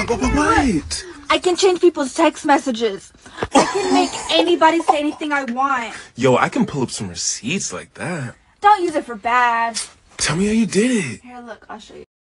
What? I can change people's text messages. I can make anybody say anything I want. Yo, I can pull up some receipts like that. Don't use it for bad. Tell me how you did it. Here, look, I'll show you.